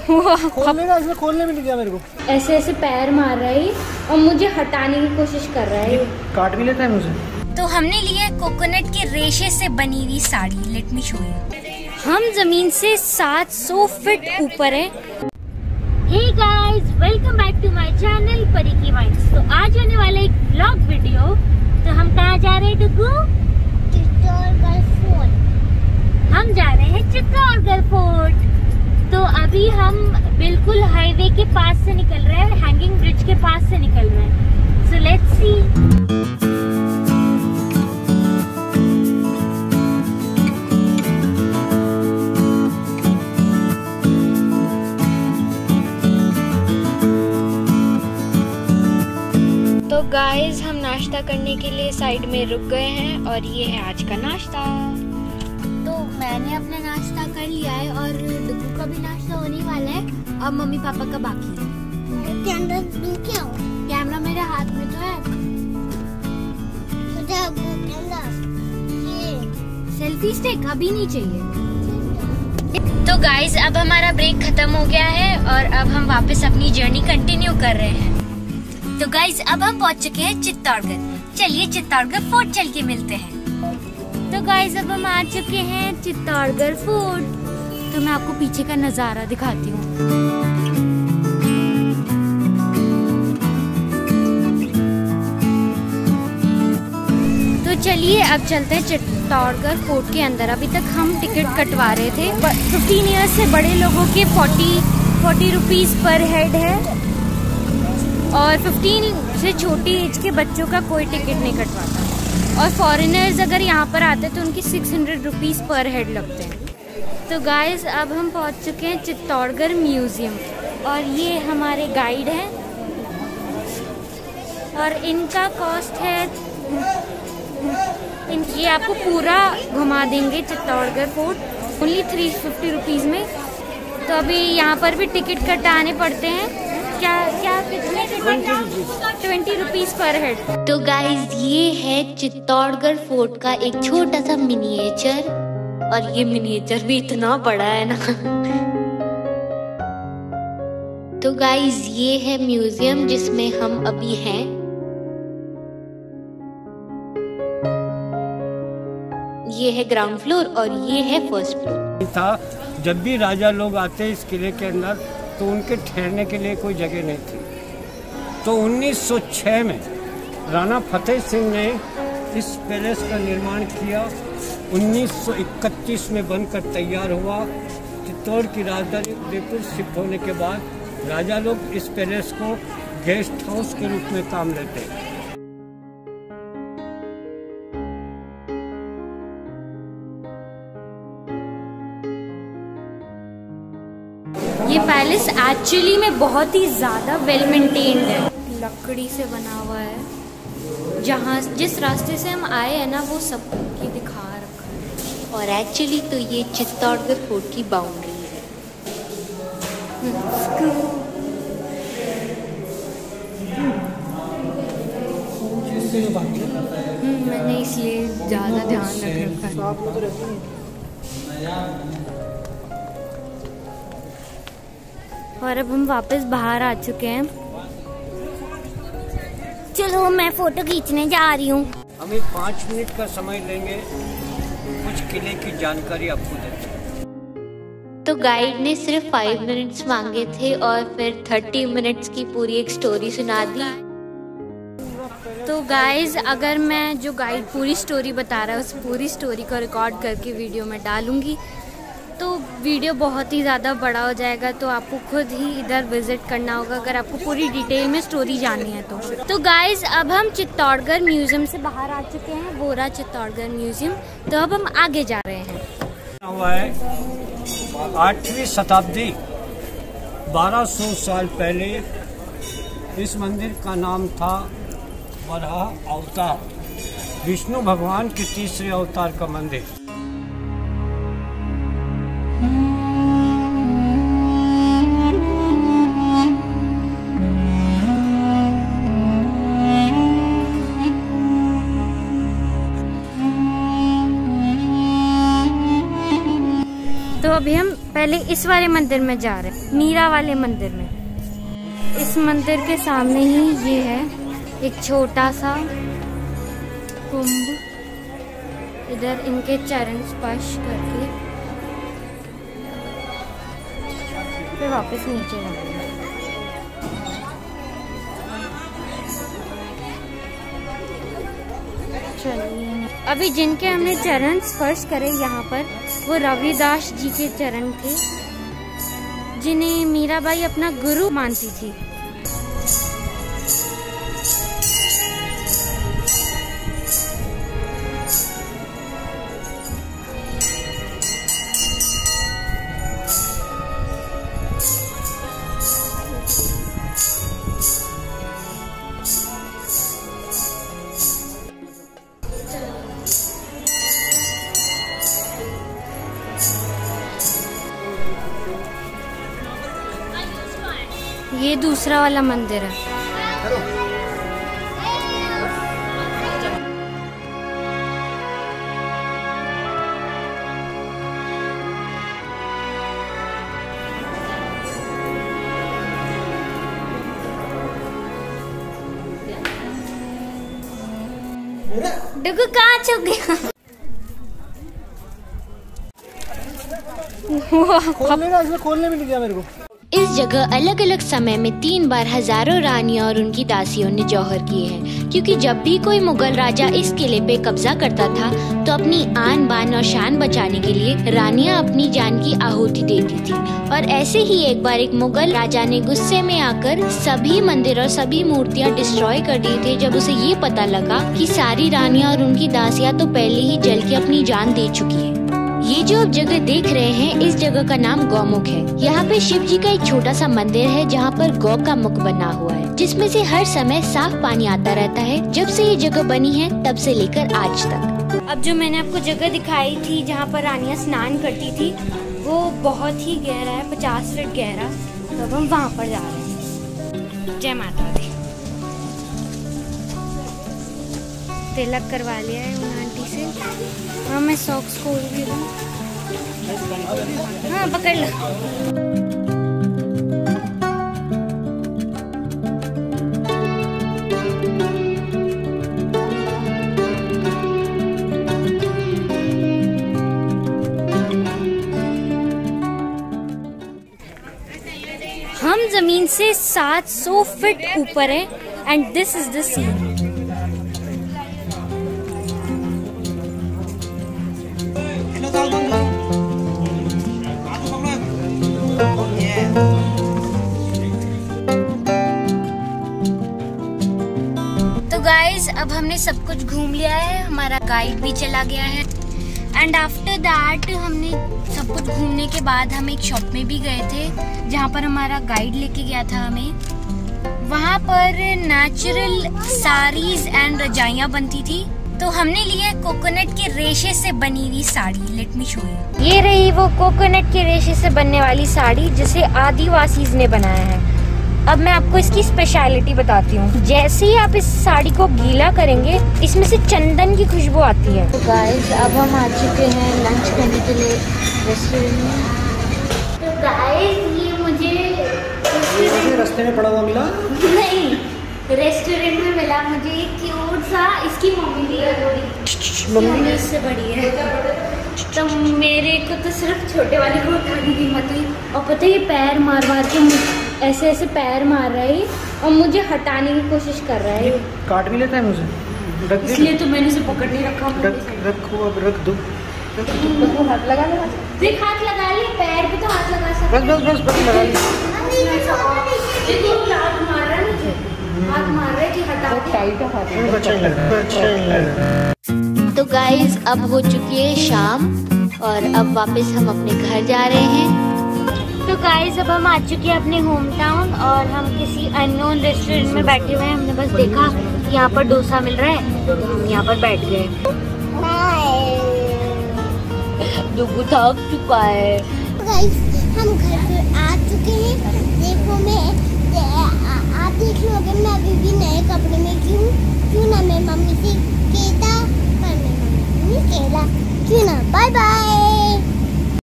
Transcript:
खोलने का, इसमें खोलने भी नहीं दिया मेरे को। ऐसे ऐसे पैर मार रहा है और मुझे हटाने की कोशिश कर रहा है, काट भी लेता है मुझे। तो हमने लिया कोकोनट के रेशे से बनी हुई sari. Let me show you. हम जमीन से 700 फीट ऊपर है। Hey guys, welcome back to my channel Pari की वाइन्स। तो आज होने वाला एक व्लॉग वीडियो। तो हम कहाँ जा रहे हैं डुगू? चित्तौड़गढ़ फोर्ट। हम जा रहे हैं चित्तौड़गढ़ फोर्ट। तो अभी हम बिल्कुल हाईवे के पास से निकल रहे हैं, हैंगिंग ब्रिज के पास से निकल रहे हैं। So let's see. तो गाइस, हम नाश्ता करने के लिए साइड में रुक गए हैं और ये है आज का नाश्ता। तो मैंने अपना नाश्ता कर लिया है और डुगू का भी नाश्ता होने वाला है और मम्मी पापा का बाकी है। कैमरा मेरे हाथ में तो है। सेल्फी स्टिक अभी नहीं चाहिए। तो गाइस, अब हमारा ब्रेक खत्म हो गया है और अब हम वापस अपनी जर्नी कंटिन्यू कर रहे हैं। तो गाइस, अब हम पहुंच चुके हैं चित्तौड़गढ़। चलिए चित्तौड़गढ़ फोर्ट चल के मिलते हैं। तो गाइस, अब हम आ चुके हैं चित्तौड़गढ़ फोर्ट। तो मैं आपको पीछे का नजारा दिखाती हूँ। तो चलिए अब चलते हैं चित्तौड़गढ़ फोर्ट के अंदर। अभी तक हम टिकट कटवा रहे थे। 15 ईयर्स से बड़े लोगों के 40 रुपीज पर हेड है और 15 से छोटी एज के बच्चों का कोई टिकट नहीं कटवाता। और फॉरेनर्स अगर यहाँ पर आते हैं तो उनकी 600 रुपीज पर हेड लगते हैं। तो गाइस, अब हम पहुँच चुके हैं चित्तौड़गढ़ म्यूजियम और ये हमारे गाइड हैं और इनका कॉस्ट है, ये आपको पूरा घुमा देंगे चित्तौड़गढ़ फोर्ट ओनली 350 रुपीज़ में। तो अभी यहाँ पर भी टिकट कटाने पड़ते हैं। क्या कितने टिकट? 20 rupees per head. तो गाइस, ये है चित्तौड़गढ़ फोर्ट का एक छोटा सा मिनिएचर और ये मिनिएचर भी इतना बड़ा है ना। तो गाइस, ये है म्यूजियम जिसमें हम अभी हैं। ये है ग्राउंड फ्लोर और ये है फर्स्ट फ्लोर। था जब भी राजा लोग आते इस किले के अंदर तो उनके ठहरने के लिए कोई जगह नहीं थी। तो 1906 में राणा फतेह सिंह ने इस पैलेस का निर्माण किया। 1931 में बनकर तैयार हुआ। चित्तौड़ की राजधानी उदयपुर शिफ्ट होने के बाद राजा लोग इस पैलेस को गेस्ट हाउस के रूप में काम लेते। ये पैलेस एक्चुअली में बहुत ही ज़्यादा वेल मेंटेन्ड है। लकड़ी से बना हुआ है। जहाँ जिस रास्ते से हम आए हैं ना, वो सब की दिखा रखा है। और एक्चुअली तो ये चित्तौड़गढ़ फोर्ट की बाउंड्री है। मैंने इसलिए ज़्यादा ध्यान रख रखा है। और अब हम वापस बाहर आ चुके हैं। चलो, मैं फोटो खींचने जा रही हूँ। हम 5 मिनट का समय लेंगे, कुछ किले की जानकारी आपको देते हैं। तो गाइड ने सिर्फ 5 मिनट्स मांगे थे और फिर 30 मिनट्स की पूरी एक स्टोरी सुना दी। तो गाइज, अगर मैं जो गाइड पूरी स्टोरी बता रहा है उस पूरी स्टोरी को रिकॉर्ड करके वीडियो में डालूंगी तो वीडियो बहुत ही ज़्यादा बड़ा हो जाएगा। तो आपको खुद ही इधर विजिट करना होगा अगर आपको पूरी डिटेल में स्टोरी जाननी है तो गाइज, अब हम चित्तौड़गढ़ म्यूजियम से बाहर आ चुके हैं। वो रहा चित्तौड़गढ़ म्यूजियम। तो अब हम आगे जा रहे हैं। हुआ है 8वीं शताब्दी, 1200 साल पहले इस मंदिर का नाम था वराह अवतार, विष्णु भगवान के तीसरे अवतार का मंदिर। तो अभी हम पहले इस वाले मंदिर में जा रहे हैं, मीरा वाले मंदिर में। इस मंदिर के सामने ही ये है एक छोटा सा कुंभ। इधर इनके चरण स्पर्श करके फिर वापस नीचे जाना। चलिए, अभी जिनके हमने चरण स्पर्श करे यहाँ पर, वो रविदास जी के चरण थे, जिन्हें मीराबाई अपना गुरु मानती थी। ये दूसरा वाला मंदिर है। डुगु कहाँ छुप गया? खोलने भी नहीं दिया मेरे को। इस जगह अलग अलग समय में 3 बार हजारों रानियां और उनकी दासियों ने जौहर किए हैं, क्योंकि जब भी कोई मुगल राजा इस किले पे कब्जा करता था तो अपनी आन बान और शान बचाने के लिए रानियां अपनी जान की आहुति देती थी। और ऐसे ही एक बार एक मुगल राजा ने गुस्से में आकर सभी मंदिर और सभी मूर्तियां डिस्ट्रॉय कर दिए थे, जब उसे ये पता लगा कि सारी रानियां और उनकी दासियां तो पहले ही जल के अपनी जान दे चुकी है। ये जो आप जगह देख रहे हैं, इस जगह का नाम गौमुख है। यहाँ पे शिव जी का एक छोटा सा मंदिर है जहाँ पर गौ का मुख बना हुआ है, जिसमें से हर समय साफ पानी आता रहता है। जब से ये जगह बनी है तब से लेकर आज तक। अब जो मैंने आपको जगह दिखाई थी जहाँ पर रानियां स्नान करती थी, वो बहुत ही गहरा है, 50 फीट गहरा। तो अब हम वहाँ पर जा रहे हैं। जय माता दी। तिलक करवा लिया है उन आंटी से। हाँ, मैं सॉक्स खोल भी लूँ। हाँ, पकड़ लो। हम जमीन से 700 फीट ऊपर है and this is the scene. तो गाइज, अब हमने सब कुछ घूम लिया है, हमारा गाइड भी चला गया है। एंड आफ्टर दैट हमने सब कुछ घूमने के बाद हम एक शॉप में भी गए थे जहाँ पर हमारा गाइड लेके गया था हमें। वहाँ पर नेचुरल साड़ीज एंड रजाइयाँ बनती थी, तो हमने लिया कोकोनट के रेशे से बनी हुई sari. Let me show you. ये रही वो कोकोनट के रेशे से बनने वाली साड़ी जिसे आदिवासीज ने बनाया है। अब मैं आपको इसकी स्पेशलिटी बताती हूँ। जैसे ही आप इस साड़ी को गीला करेंगे, इसमें से चंदन की खुशबू आती है। तो गाइस, अब हम आ चुके हैं लंच करने के लिए रेस्टोरेंट में। तो गाइस, ये मुझे रास्ते में पड़ा हुआ मिला? नहीं, रेस्टोरेंट में मिला मुझे एक क्यूट सा। इसकी मम्मी भी है, मम्मी इससे बड़ी है। तो मेरे को तो सिर्फ छोटे वाले को उठाने की हिम्मत हुई, और पता है ये पैर मार मार के ऐसे ऐसे पैर मार रहा है और मुझे हटाने की कोशिश कर रहा है। काट भी लेता है मुझे, इसलिए तो मैंने उसे पकड़ नहीं रखा। रखो, अब रख दो। हाथ लगा ले, देख हाथ लगा ले, पैर पे तो हाथ लगा सकते। बस लगा ली। हाथ मार रहा है मुझे, हाथ मार रहा है कि हटा दे। तो गाइज, अब हो चुकी है शाम और अब वापस हम अपने घर जा रहे हैं। तो गाइस, अब हम आ चुके हैं अपने होम टाउन और हम किसी अननोन रेस्टोरेंट में बैठे हुए हैं। हमने बस देखा यहाँ पर डोसा मिल रहा है, तो हम यहाँ पर बैठ गए। डुगु थक चुका है। गाइस, हम घर पे आ चुके हैं। देखो, आप देख लोगे मैं अभी भी नए कपड़े में क्यों ना मैं मम्मी से कहता, पर मैं मम्मी केला क्यों ना। Bye bye.